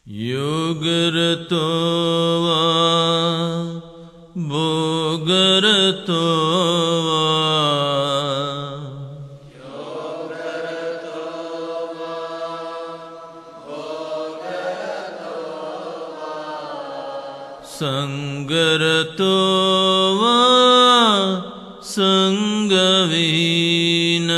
योगरतो वा भोगरतो वा संगरतो वा संगविहीना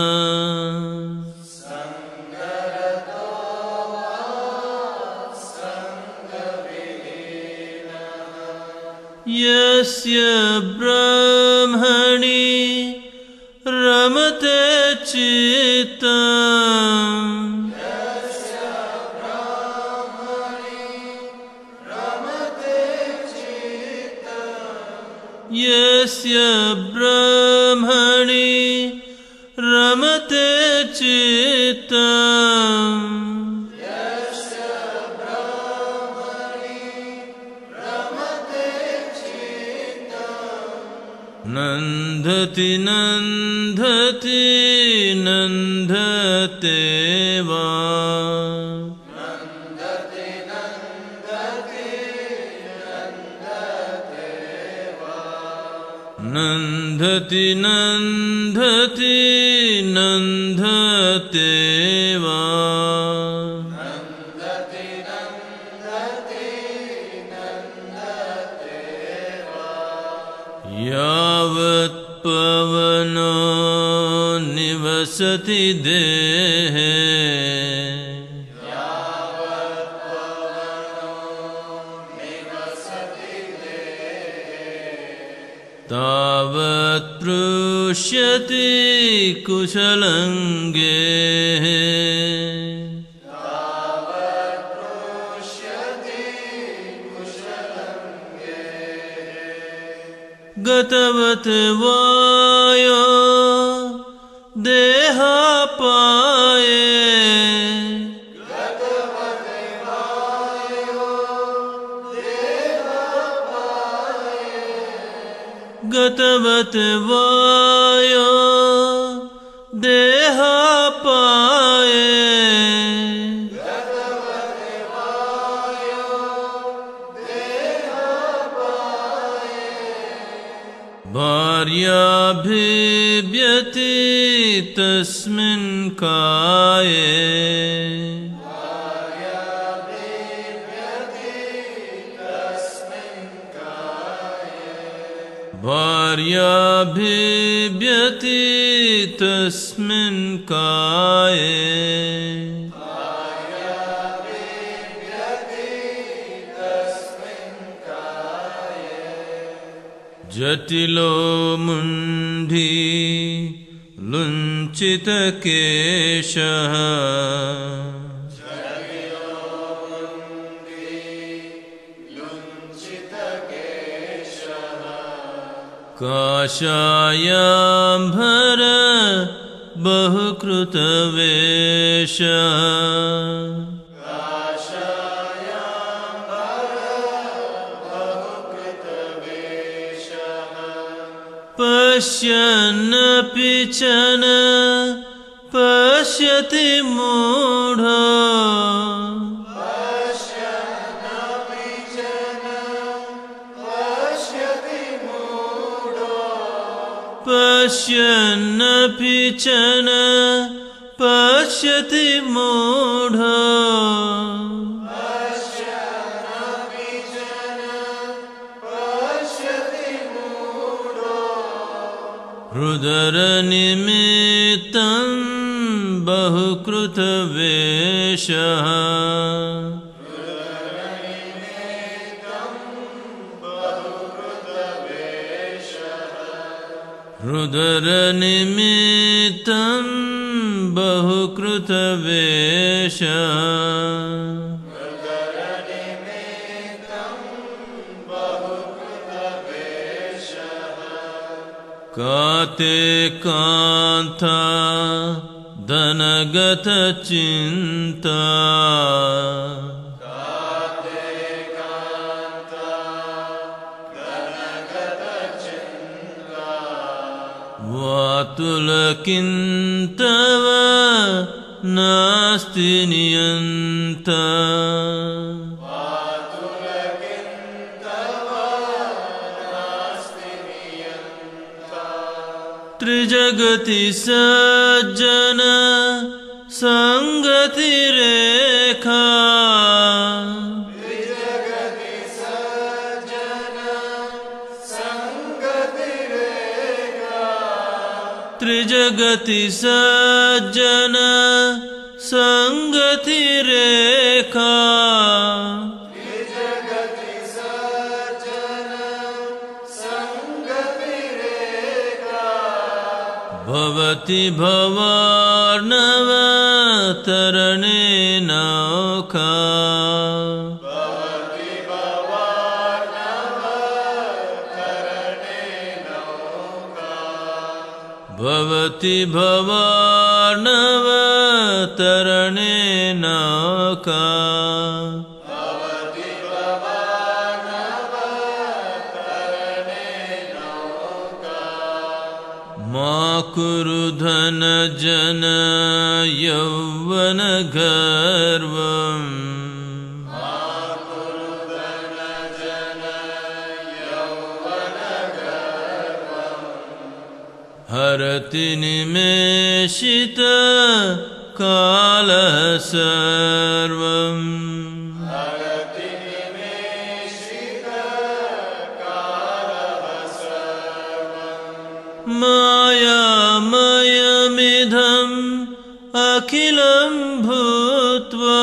यस्य ब्रह्मणि रमते चित्तम् यस्य ब्रह्मणि रमते चित्तम् नन्दति नन्दति नन्दते वा नन्दति नन्दति नन्दते वा यावत् पवनो निवसति देहे तावत् पृश्यति कुशलं गेः गतवत् वायो देहापाये गतवत् वायो देहापाये भार्याभिव्यति तस्मिन् काये भार्याभिव्यति तस्मिन् काये जटिलो मुण्डी लुञ्चितकेशः काषायाम्बर बहुकृतवेषः पश्यन्नपि च न पश्यति मूढो पश्यन्नपि च न पश्यति मूढो रुदरनिमित्तं बहुकृतवेषः रुदरनिमित्तं बहुकृतवेषः काते कान्ता धनगतचिन्ता वातुलकिन्तव नास्ति नियन्ता त्रिजगति सज्जन संगति रेखा त्रिजगति सज्जन संगति रेखा भवति भवार्णव तरणे नौका भवति भवार्णव तरणे नौका मा कुरु धन जन यौवन गर्वम् हरति निमेषित कालः सर्वम् मायामयमिदम् अखिलं भूत्वा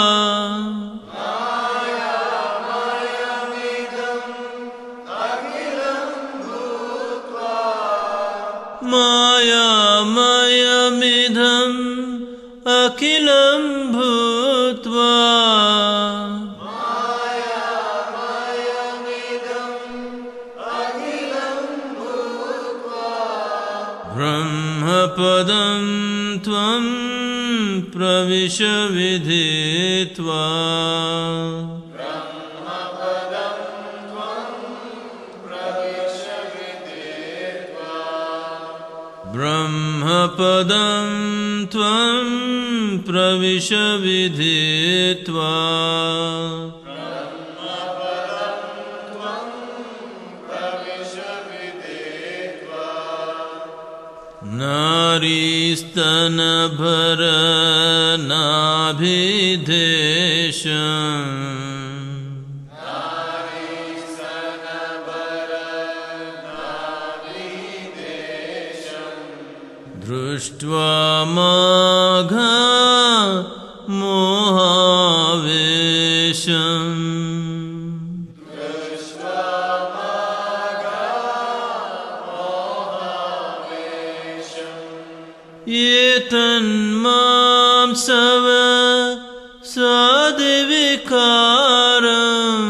मायामयमिदम् अखिलं भूत्वा ब्रह्मपदं त्वं प्रविश विदित्वा ब्रह्मपदं त्वं प्रविश विदित्वा नारीस्तनभर नाभिदेशम् दृष्ट्वा माघा मोहावेशम् ये तन्मां सव सादिविकारम्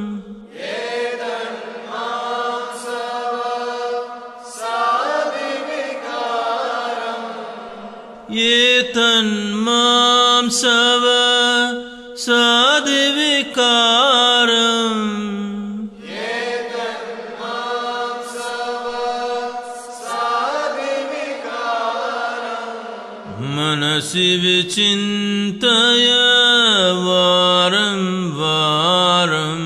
ये तन्मां सव सादिविकारम् मनसि विचिन्तय वारं वारम्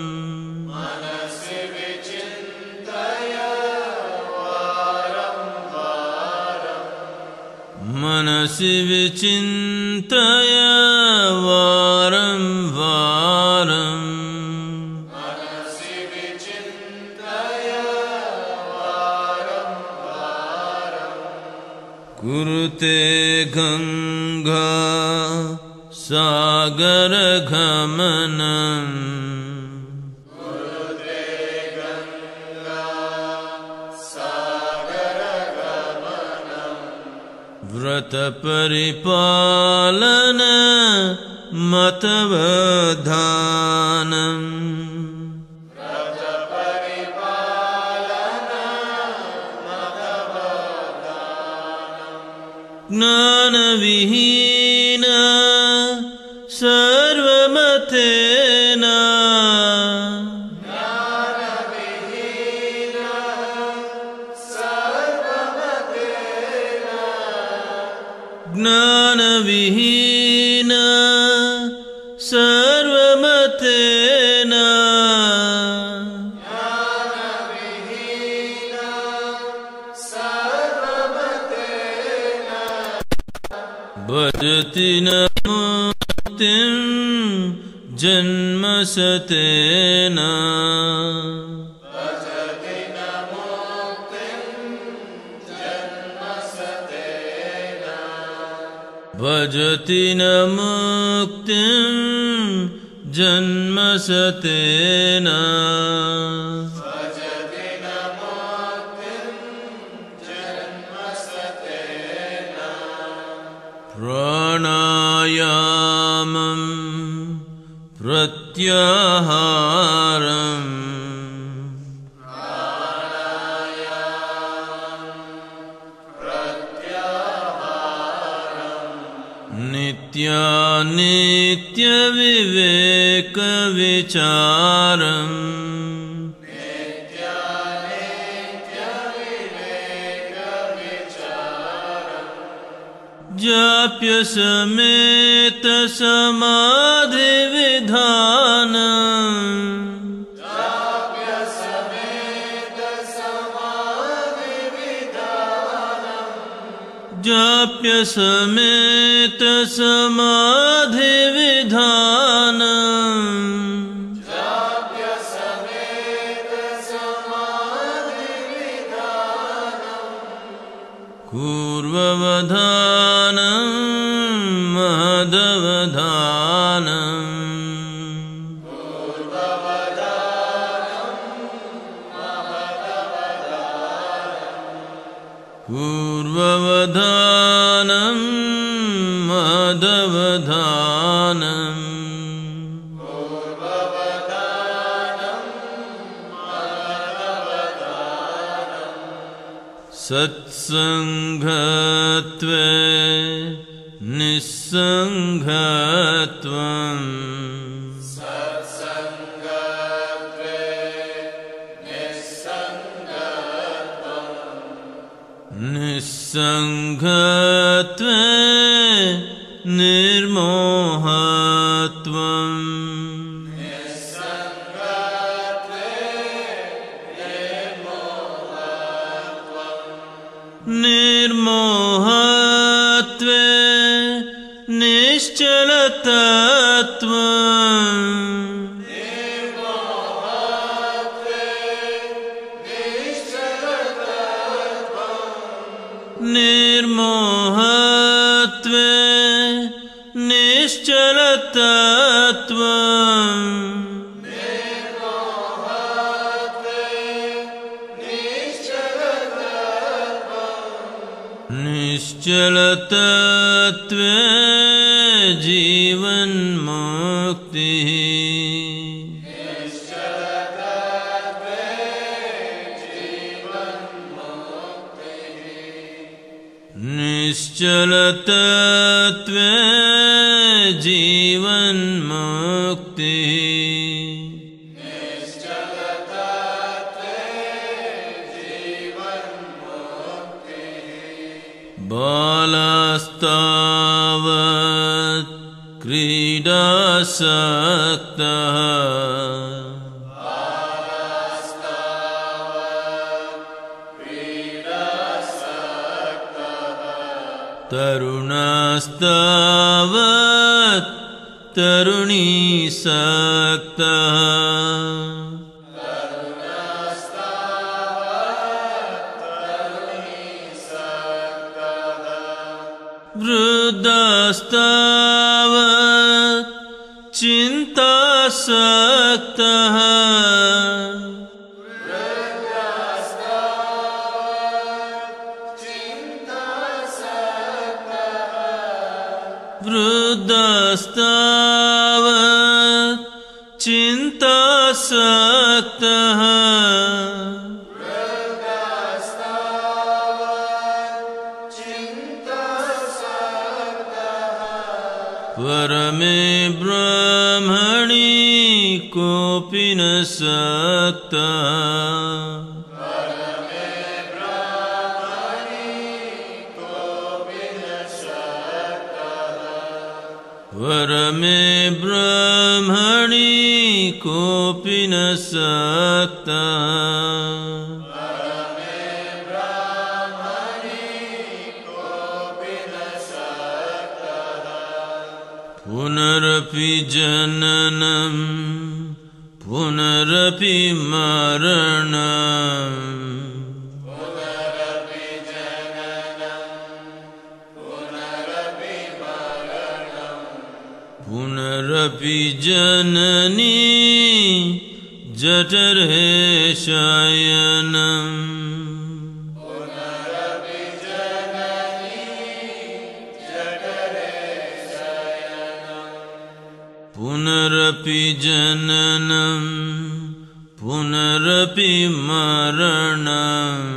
मनसि विचिन्तय वारं वारम् कुरुते गंगा सागर गमनम् व्रत परिपालन मतवधानम् ज्ञानविहीन सर्वमतेन ज्ञानविहीन सर्वमतेन भजति न मुक्तिं जन्मसतेन भजति न मुक्तिं जन्मसतेन प्राणायामं प्रत्याहारम् नित्यानित्यविवेकविचारम् जाप्यसमेतसमाधिविधानम् जाप्यसमेतसमाधिविधानम् पूर्ववधानं महदवधानम् पूर्ववधानं महदवधानम् सत्संगत्वे निस्संगत्वम् निस्संगत्वे निर्मोहत्वम् निर्मोहत्वे निश्चलतत्वम् निर्मोहत्वे निश्चलतत्वम् निश्चलतत्वे जीवन्मुक्तिः निश्चलतत्वे जीवन्मुक्तिः बालस्तावत् क्रीडासक्तः तरुणस्तावत् तरुणीसक्तः वृद्धस्तावत् चिन्तासक्तः वृद्धस्तावत् चिन्तासक्तः परमे ब्रह्मणि कोऽपि न सक्तः परमे ब्रह्मणि कोऽपि न सक्तः पुनरपि जननं पुनरपि मरणम् पुनरपि जननी जठरे शयनम् पुनरपि जननं पुनरपि मरणम्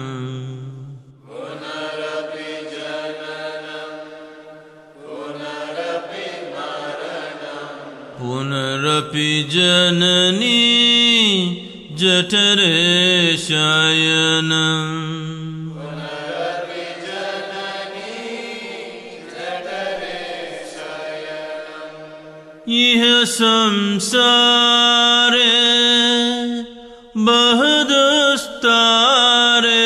पुनरपि जननी जठरे शयनम् इह संसारे बहुदुस्तारे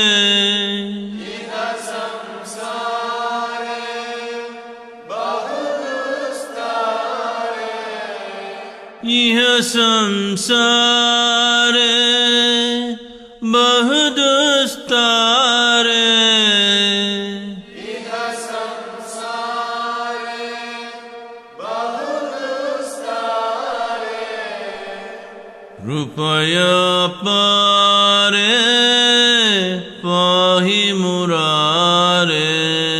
इह संसारे बहुदुस्तारे कृपया पारे पाहि मुरारे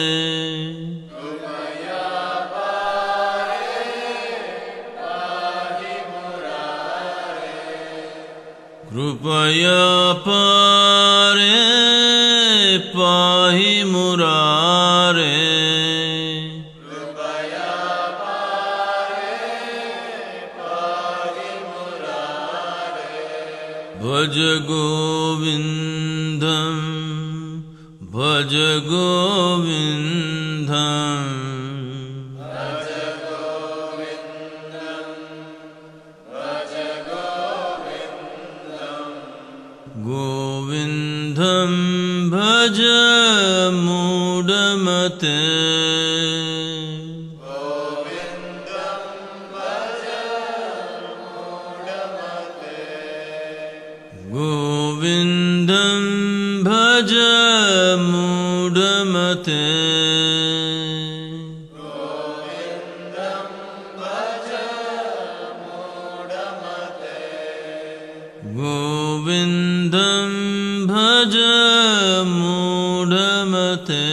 कृपया पारे पाहि मुरारे भज गोविन्दं भज गोविन्दं गोविन्दं भज मूढमते गोविन्दं भज मूढमते गोविन्दं भज मूढमते